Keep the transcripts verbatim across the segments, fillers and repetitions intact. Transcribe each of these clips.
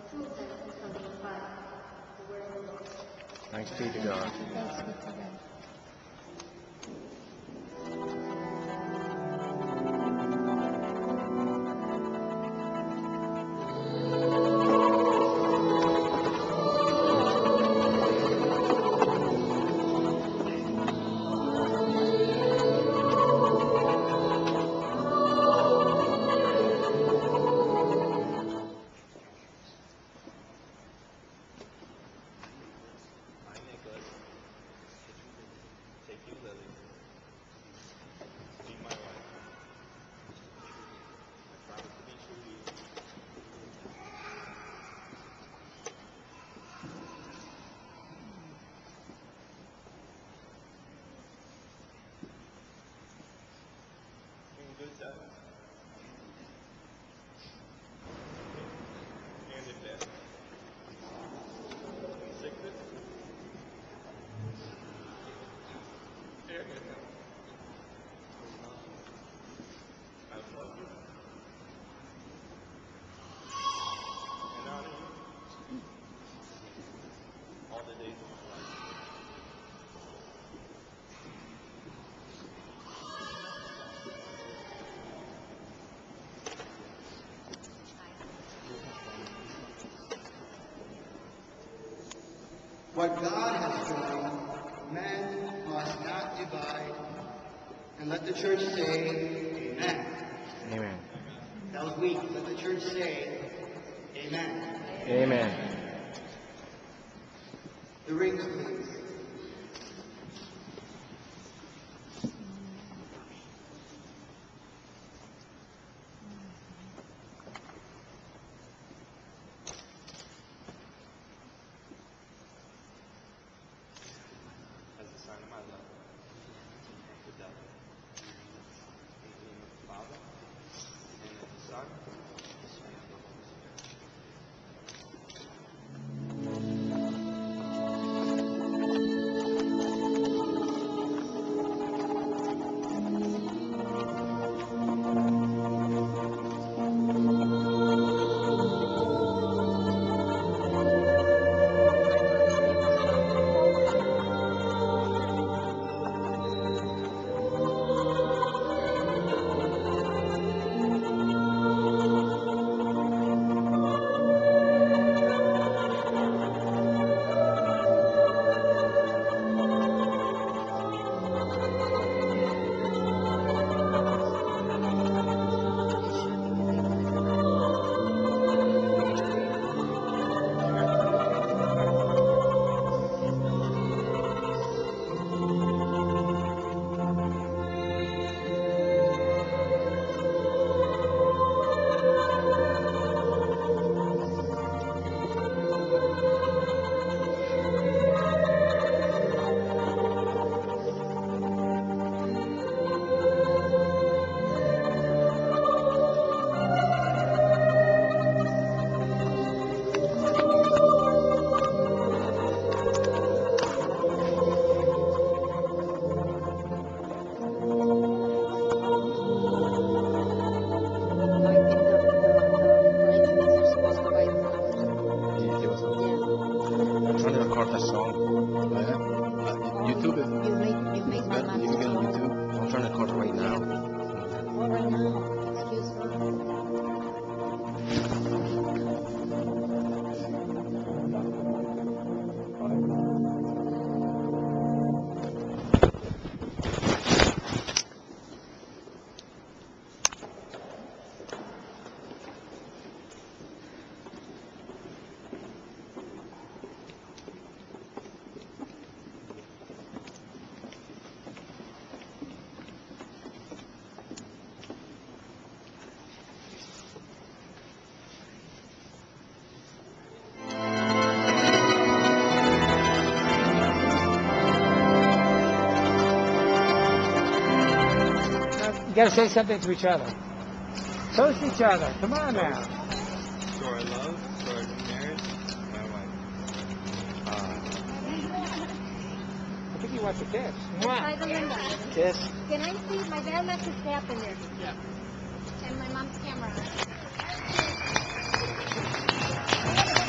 Thanks be to God. Thanks be to God. Take you, Lily. Be my wife. I promise to be true to you. In good health. And in death. In sickness. And in health. I love you. And honor you. All the days of my life. What God has joined, man must not divide. And let the church say, Amen. Amen. That was weak. Let the church say, Amen. Amen. The rings, please. As a sign of my love, fidelity. In the name of the Father, and of the Son, and of the Holy Spirit. I'm trying to record that song. Oh, yeah? Uh, YouTube is You made, you made my good. mom You can get on song. YouTube. I'm trying to record it right now. What right now? Excuse me. You gotta say something to each other. Toast each other. Come on now. To our love, to our new marriage, my wife. Uh, I think he wants a kiss. Hi, Mwah. Belinda. Kiss. Can I see? My dad left his cap in there. yeah. And my mom's camera.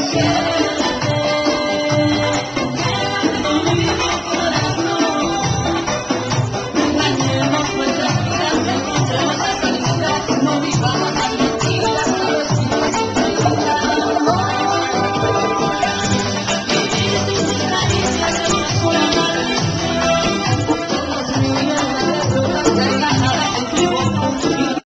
you.